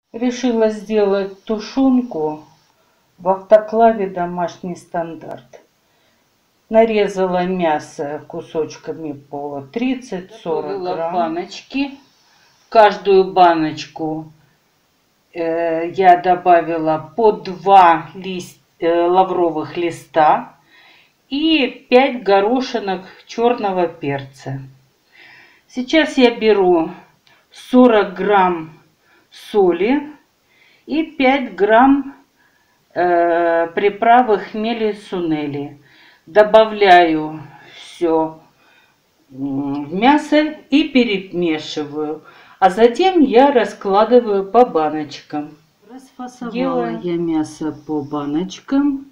Решила сделать тушенку в автоклаве «Домашний стандарт». Нарезала мясо кусочками по 30-40 грамм. Баночки. В каждую баночку я добавила по 2 лавровых листа и 5 горошинок черного перца. Сейчас я беру 40 грамм соли и 5 грамм приправы хмели сунели. Добавляю все в мясо и перемешиваю. А затем я раскладываю по баночкам. Расфасовала я мясо по баночкам.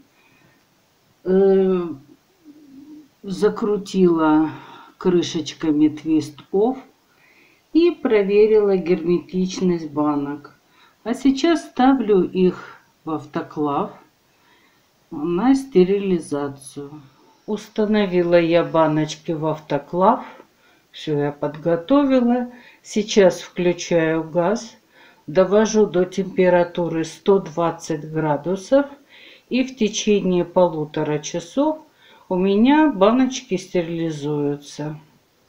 Закрутила крышечками твист-офф и проверила герметичность банок. А сейчас ставлю их в автоклав на стерилизацию. Установила я баночки в автоклав. Все я подготовила. Сейчас включаю газ, довожу до температуры 120 градусов. И в течение 1,5 часа у меня баночки стерилизуются.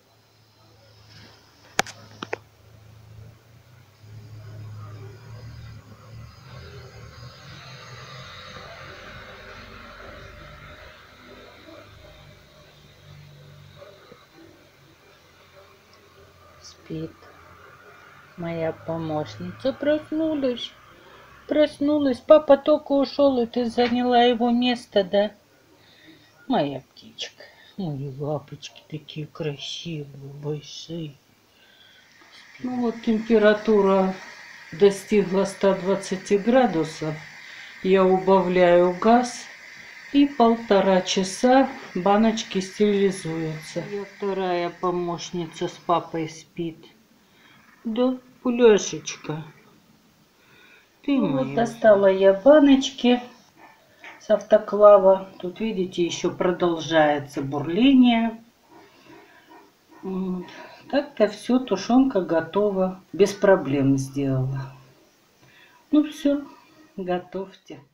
Спит моя помощница. Проснулась. Папа только ушел, и ты заняла его место, да? Моя птичка. Мои лапочки такие красивые, большие. Ну вот температура достигла 120 градусов. Я убавляю газ. И 1,5 часа баночки стерилизуются. И вторая помощница с папой спит. Да, Пуляшечка. Ты моя. Вот достала я баночки с автоклава. Тут, видите, еще продолжается бурление. Вот. Так-то все, тушенка готова. Без проблем сделала. Ну все, готовьте.